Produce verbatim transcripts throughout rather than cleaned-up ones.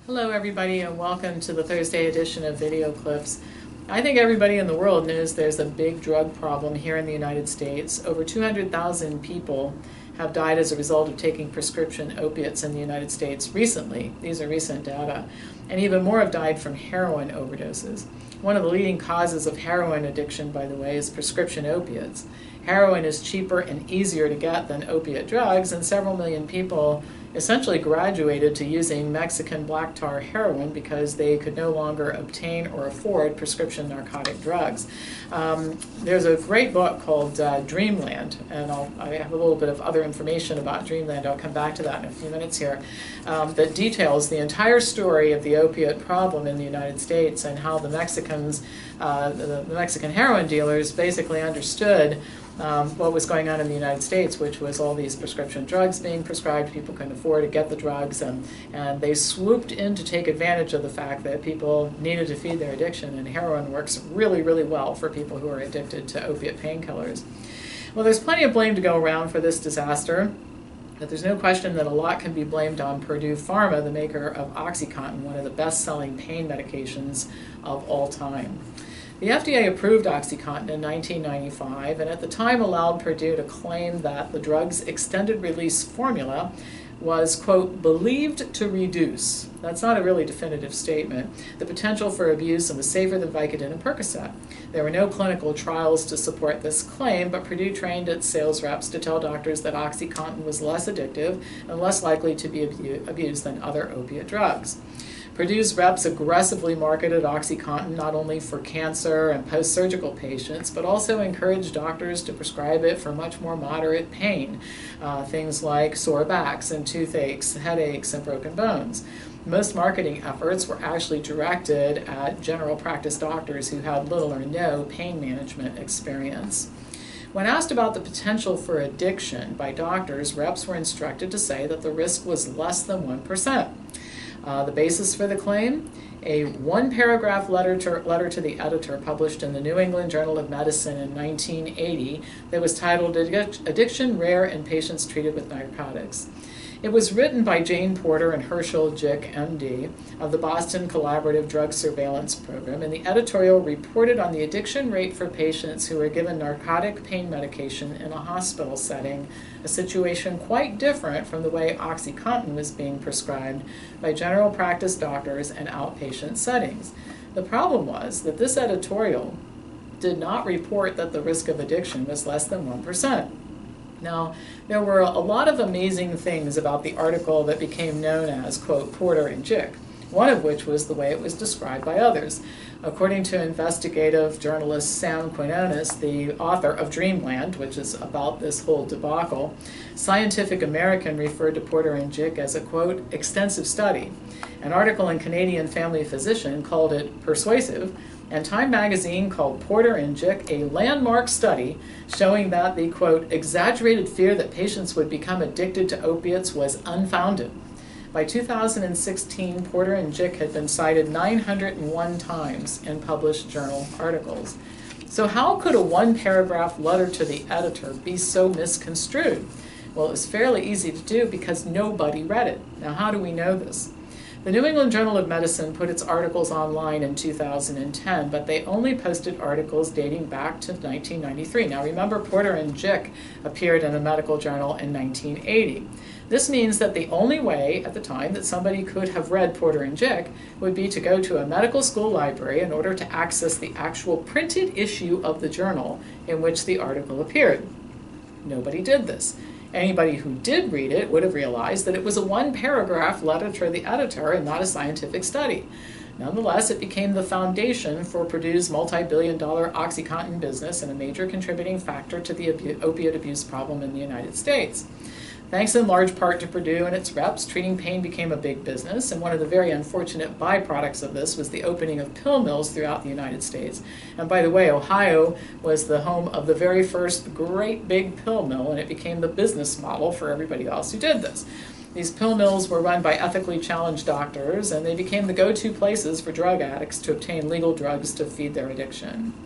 Hello everybody and welcome to the Thursday edition of Video Clips. I think everybody in the world knows there's a big drug problem here in the United States. Over two hundred thousand people have died as a result of taking prescription opiates in the United States recently. These are recent data. And even more have died from heroin overdoses. One of the leading causes of heroin addiction, by the way, is prescription opiates. Heroin is cheaper and easier to get than opiate drugs, and several million people essentially graduated to using Mexican black tar heroin because they could no longer obtain or afford prescription narcotic drugs. Um, there's a great book called uh, Dreamland, and I'll, I have a little bit of other information about Dreamland. I'll come back to that in a few minutes here, um, that details the entire story of the opiate problem in the United States and how the Mexicans, uh, the, the Mexican heroin dealers basically understood Um, what was going on in the United States, which was all these prescription drugs being prescribed. People couldn't afford to get the drugs, and, and they swooped in to take advantage of the fact that people needed to feed their addiction, and heroin works really, really well for people who are addicted to opiate painkillers. Well, there's plenty of blame to go around for this disaster, but there's no question that a lot can be blamed on Purdue Pharma, the maker of OxyContin, one of the best-selling pain medications of all time. The F D A approved OxyContin in nineteen ninety-five and at the time allowed Purdue to claim that the drug's extended-release formula was, quote, believed to reduce, that's not a really definitive statement, the potential for abuse and was safer than Vicodin and Percocet. There were no clinical trials to support this claim, but Purdue trained its sales reps to tell doctors that OxyContin was less addictive and less likely to be abu- abused than other opiate drugs. Purdue's reps aggressively marketed OxyContin not only for cancer and post-surgical patients, but also encouraged doctors to prescribe it for much more moderate pain, uh, things like sore backs and toothaches, headaches, and broken bones. Most marketing efforts were actually directed at general practice doctors who had little or no pain management experience. When asked about the potential for addiction by doctors, reps were instructed to say that the risk was less than one percent. Uh, the basis for the claim? A one-paragraph letter to, letter to the editor published in the New England Journal of Medicine in nineteen eighty that was titled Addiction Rare in Patients Treated with Narcotics. It was written by Jane Porter and Herschel Jick, M D, of the Boston Collaborative Drug Surveillance Program, and the editorial reported on the addiction rate for patients who were given narcotic pain medication in a hospital setting, a situation quite different from the way OxyContin was being prescribed by general practice doctors in outpatient settings. The problem was that this editorial did not report that the risk of addiction was less than one percent. Now, there were a lot of amazing things about the article that became known as, quote, Porter and Jick, one of which was the way it was described by others. According to investigative journalist Sam Quinones, the author of Dreamland, which is about this whole debacle, Scientific American referred to Porter and Jick as a, quote, extensive study. An article in Canadian Family Physician called it persuasive, and Time magazine called Porter and Jick a landmark study showing that the, quote, exaggerated fear that patients would become addicted to opiates was unfounded. By two thousand sixteen, Porter and Jick had been cited nine hundred one times in published journal articles. So how could a one-paragraph letter to the editor be so misconstrued? Well, it was fairly easy to do because nobody read it. Now, how do we know this? The New England Journal of Medicine put its articles online in two thousand ten, but they only posted articles dating back to nineteen ninety-three. Now remember, Porter and Jick appeared in a medical journal in nineteen eighty. This means that the only way at the time that somebody could have read Porter and Jick would be to go to a medical school library in order to access the actual printed issue of the journal in which the article appeared. Nobody did this. Anybody who did read it would have realized that it was a one-paragraph letter to the editor and not a scientific study. Nonetheless, it became the foundation for Purdue's multi-billion dollar OxyContin business and a major contributing factor to the opiate abuse problem in the United States. Thanks in large part to Purdue and its reps, treating pain became a big business, and one of the very unfortunate byproducts of this was the opening of pill mills throughout the United States. And by the way, Ohio was the home of the very first great big pill mill, and it became the business model for everybody else who did this. These pill mills were run by ethically challenged doctors, and they became the go-to places for drug addicts to obtain legal drugs to feed their addiction.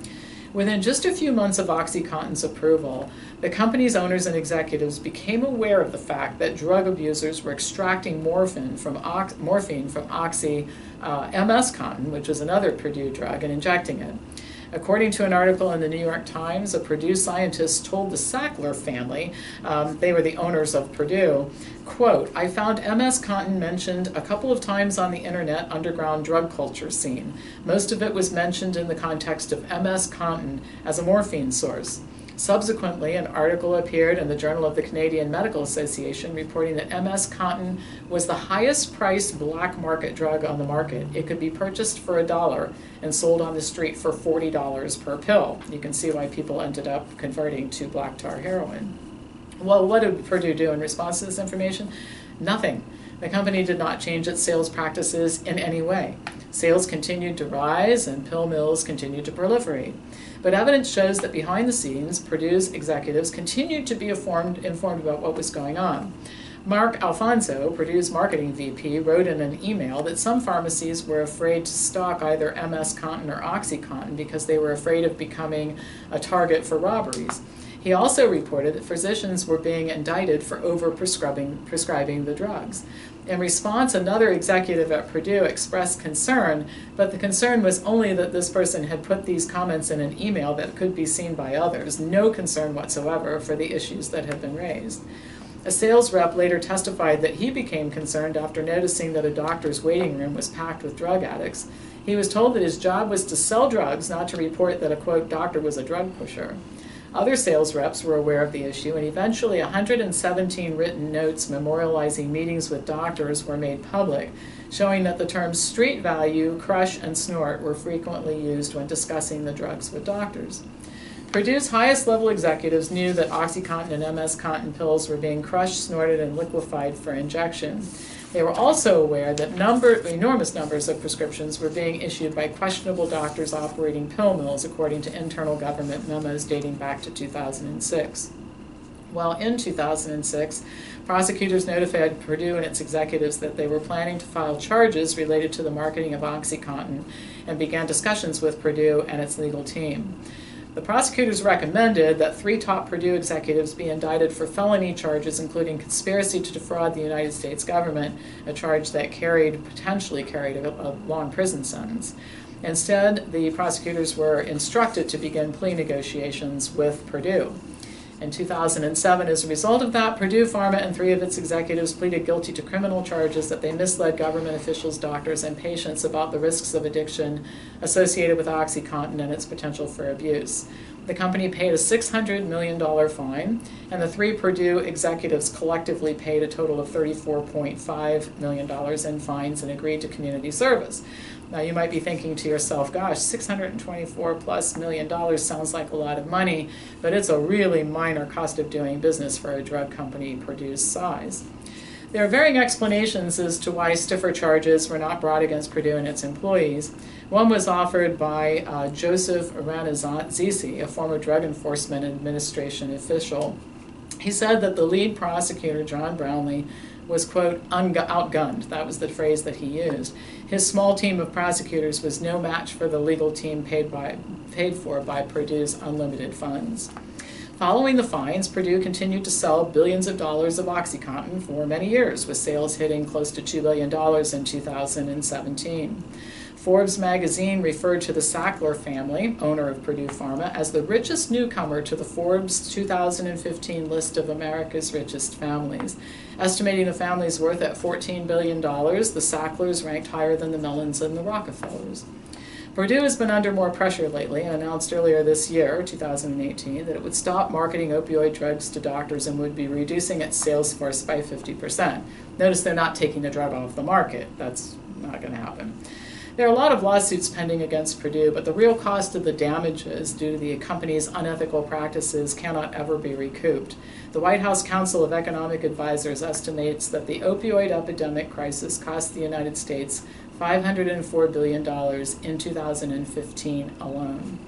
Within just a few months of OxyContin's approval, the company's owners and executives became aware of the fact that drug abusers were extracting morphine from, ox morphine from Oxy uh, M S Contin, which is another Purdue drug, and injecting it. According to an article in the New York Times, a Purdue scientist told the Sackler family, um, they were the owners of Purdue, quote, "I found M S Contin mentioned a couple of times on the internet underground drug culture scene. Most of it was mentioned in the context of M S Contin as a morphine source. Subsequently, an article appeared in the Journal of the Canadian Medical Association reporting that M S Contin was the highest priced black market drug on the market. It could be purchased for a dollar and sold on the street for forty dollars per pill." You can see why people ended up converting to black tar heroin. Well, what did Purdue do in response to this information? Nothing. The company did not change its sales practices in any way. Sales continued to rise and pill mills continued to proliferate. But evidence shows that behind the scenes, Purdue's executives continued to be informed, informed about what was going on. Mark Alfonso, Purdue's marketing V P, wrote in an email that some pharmacies were afraid to stock either M S Contin or OxyContin because they were afraid of becoming a target for robberies. He also reported that physicians were being indicted for over-prescribing prescribing the drugs. In response, another executive at Purdue expressed concern, but the concern was only that this person had put these comments in an email that could be seen by others, no concern whatsoever for the issues that had been raised. A sales rep later testified that he became concerned after noticing that a doctor's waiting room was packed with drug addicts. He was told that his job was to sell drugs, not to report that a, quote, doctor was a drug pusher. Other sales reps were aware of the issue, and eventually one hundred seventeen written notes memorializing meetings with doctors were made public, showing that the terms street value, crush, and snort were frequently used when discussing the drugs with doctors. Purdue's highest level executives knew that OxyContin and M S Contin pills were being crushed, snorted, and liquefied for injection. They were also aware that number, enormous numbers of prescriptions were being issued by questionable doctors operating pill mills, according to internal government memos dating back to two thousand six. Well, in two thousand six, prosecutors notified Purdue and its executives that they were planning to file charges related to the marketing of OxyContin and began discussions with Purdue and its legal team. The prosecutors recommended that three top Purdue executives be indicted for felony charges, including conspiracy to defraud the United States government, a charge that carried, potentially carried a, a long prison sentence. Instead, the prosecutors were instructed to begin plea negotiations with Purdue. In two thousand seven, as a result of that, Purdue Pharma and three of its executives pleaded guilty to criminal charges that they misled government officials, doctors, and patients about the risks of addiction associated with OxyContin and its potential for abuse. The company paid a six hundred million dollars fine, and the three Purdue executives collectively paid a total of thirty-four point five million dollars in fines and agreed to community service. Now you might be thinking to yourself, gosh, six hundred twenty-four plus million dollars sounds like a lot of money, but it's a really minor cost of doing business for a drug company Purdue's size. There are varying explanations as to why stiffer charges were not brought against Purdue and its employees. One was offered by uh, Joseph Rannazzisi, a former Drug Enforcement Administration official. He said that the lead prosecutor, John Brownlee, was, quote, outgunned. That was the phrase that he used. His small team of prosecutors was no match for the legal team paid, by, paid for by Purdue's unlimited funds. Following the fines, Purdue continued to sell billions of dollars of OxyContin for many years, with sales hitting close to two billion dollars in two thousand seventeen. Forbes magazine referred to the Sackler family, owner of Purdue Pharma, as the richest newcomer to the Forbes two thousand fifteen list of America's richest families. Estimating the family's worth at fourteen billion dollars, the Sacklers ranked higher than the Mellons and the Rockefellers. Purdue has been under more pressure lately and announced earlier this year, two thousand eighteen, that it would stop marketing opioid drugs to doctors and would be reducing its sales force by fifty percent. Notice they're not taking the drug off the market. That's not going to happen. There are a lot of lawsuits pending against Purdue, but the real cost of the damages due to the company's unethical practices cannot ever be recouped. The White House Council of Economic Advisors estimates that the opioid epidemic crisis cost the United States five hundred four billion dollars in two thousand fifteen alone.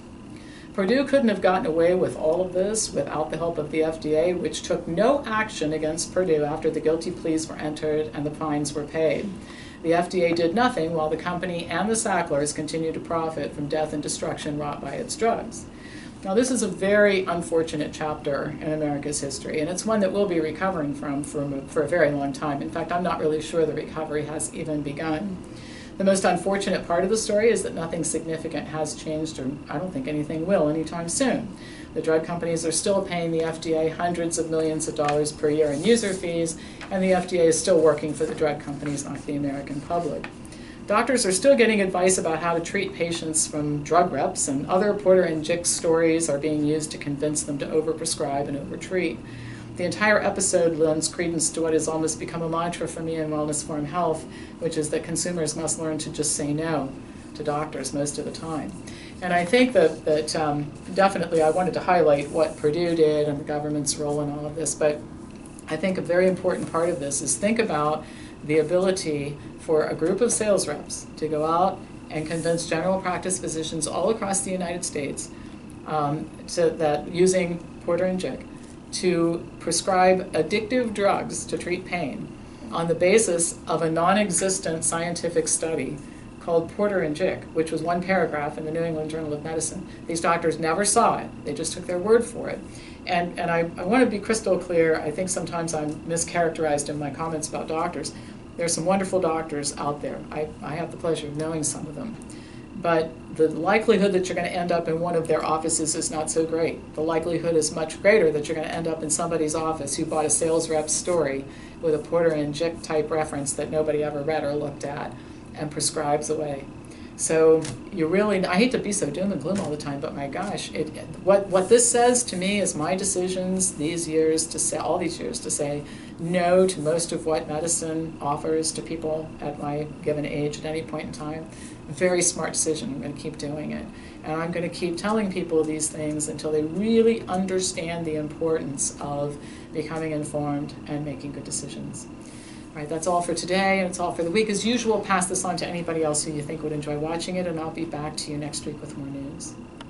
Purdue couldn't have gotten away with all of this without the help of the F D A, which took no action against Purdue after the guilty pleas were entered and the fines were paid. The F D A did nothing while the company and the Sacklers continued to profit from death and destruction wrought by its drugs. Now, this is a very unfortunate chapter in America's history, and it's one that we'll be recovering from for, for a very long time. In fact, I'm not really sure the recovery has even begun. The most unfortunate part of the story is that nothing significant has changed, or I don't think anything will anytime soon. The drug companies are still paying the F D A hundreds of millions of dollars per year in user fees, and the F D A is still working for the drug companies, not the American public. Doctors are still getting advice about how to treat patients from drug reps, and other Porter and Jick stories are being used to convince them to overprescribe and overtreat. The entire episode lends credence to what has almost become a mantra for me in Wellness Forum Health, which is that consumers must learn to just say no to doctors most of the time. And I think that, that um, definitely I wanted to highlight what Purdue did and the government's role in all of this, but I think a very important part of this is think about the ability for a group of sales reps to go out and convince general practice physicians all across the United States um, to, that using Porter and Jick to prescribe addictive drugs to treat pain on the basis of a non-existent scientific study called Porter and Jick, which was one paragraph in the New England Journal of Medicine. These doctors never saw it. They just took their word for it. And, and I, I want to be crystal clear. I think sometimes I'm mischaracterized in my comments about doctors. There are some wonderful doctors out there. I, I have the pleasure of knowing some of them. But the likelihood that you're going to end up in one of their offices is not so great. The likelihood is much greater that you're going to end up in somebody's office who bought a sales rep's story with a Porter and Jick type reference that nobody ever read or looked at and prescribes away. So you really, I hate to be so doom and gloom all the time, but my gosh, it, what, what this says to me is my decisions these years to say, all these years to say no to most of what medicine offers to people at my given age at any point in time. A very smart decision. I'm going to keep doing it. And I'm going to keep telling people these things until they really understand the importance of becoming informed and making good decisions. All right, that's all for today, and it's all for the week. As usual, pass this on to anybody else who you think would enjoy watching it, and I'll be back to you next week with more news.